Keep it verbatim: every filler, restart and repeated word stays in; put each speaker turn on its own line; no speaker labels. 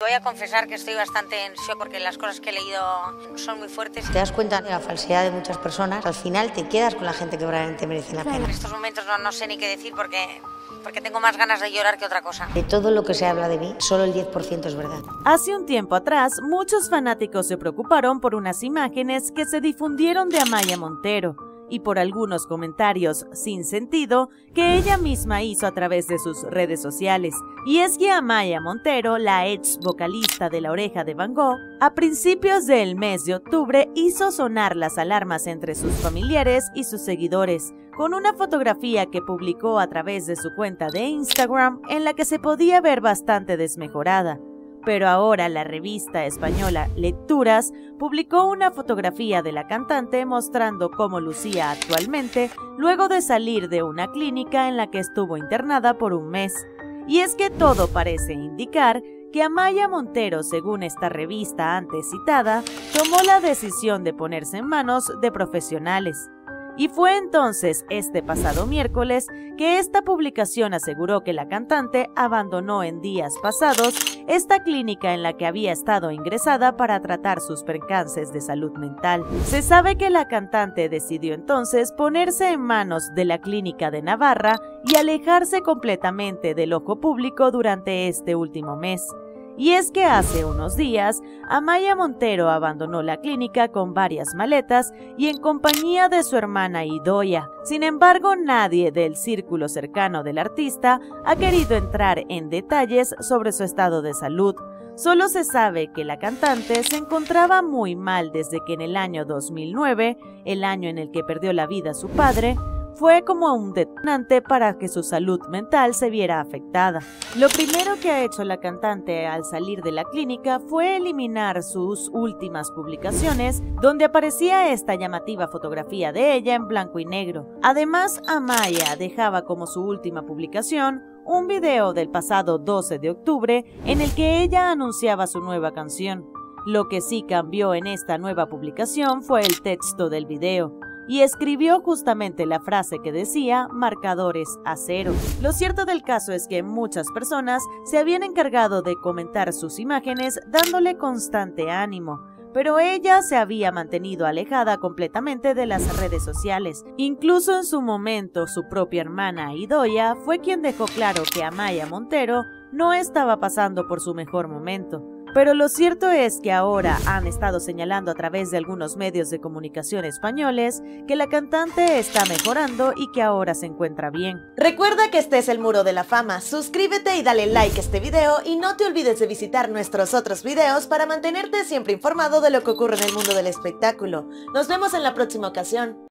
voy a confesar que estoy bastante en shock porque las cosas que he leído son muy fuertes.
Te das cuenta de la falsedad de muchas personas, al final te quedas con la gente que verdaderamente merece la pena.
En estos momentos no, no sé ni qué decir porque, porque tengo más ganas de llorar que otra cosa.
De todo lo que se habla de mí, solo el diez por ciento es verdad.
Hace un tiempo atrás, muchos fanáticos se preocuparon por unas imágenes que se difundieron de Amaia Montero y por algunos comentarios sin sentido que ella misma hizo a través de sus redes sociales. Y es que Amaia Montero, la ex vocalista de La Oreja de Van Gogh, a principios del mes de octubre hizo sonar las alarmas entre sus familiares y sus seguidores, con una fotografía que publicó a través de su cuenta de Instagram en la que se podía ver bastante desmejorada. Pero ahora la revista española Lecturas publicó una fotografía de la cantante mostrando cómo lucía actualmente luego de salir de una clínica en la que estuvo internada por un mes. Y es que todo parece indicar que Amaia Montero, según esta revista antes citada, tomó la decisión de ponerse en manos de profesionales. Y fue entonces este pasado miércoles que esta publicación aseguró que la cantante abandonó en días pasados esta clínica en la que había estado ingresada para tratar sus percances de salud mental. Se sabe que la cantante decidió entonces ponerse en manos de la clínica de Navarra y alejarse completamente del ojo público durante este último mes. Y es que hace unos días, Amaia Montero abandonó la clínica con varias maletas y en compañía de su hermana Idoia. Sin embargo, nadie del círculo cercano del artista ha querido entrar en detalles sobre su estado de salud. Solo se sabe que la cantante se encontraba muy mal desde que en el año dos mil nueve, el año en el que perdió la vida su padre, fue como un detonante para que su salud mental se viera afectada. Lo primero que ha hecho la cantante al salir de la clínica fue eliminar sus últimas publicaciones, donde aparecía esta llamativa fotografía de ella en blanco y negro. Además, Amaia dejaba como su última publicación un video del pasado doce de octubre en el que ella anunciaba su nueva canción. Lo que sí cambió en esta nueva publicación fue el texto del video, y escribió justamente la frase que decía marcadores a cero. Lo cierto del caso es que muchas personas se habían encargado de comentar sus imágenes dándole constante ánimo, pero ella se había mantenido alejada completamente de las redes sociales. Incluso en su momento, su propia hermana Idoia fue quien dejó claro que Amaia Montero no estaba pasando por su mejor momento. Pero lo cierto es que ahora han estado señalando a través de algunos medios de comunicación españoles que la cantante está mejorando y que ahora se encuentra bien.
Recuerda que este es el Muro de la Fama, suscríbete y dale like a este video y no te olvides de visitar nuestros otros videos para mantenerte siempre informado de lo que ocurre en el mundo del espectáculo. Nos vemos en la próxima ocasión.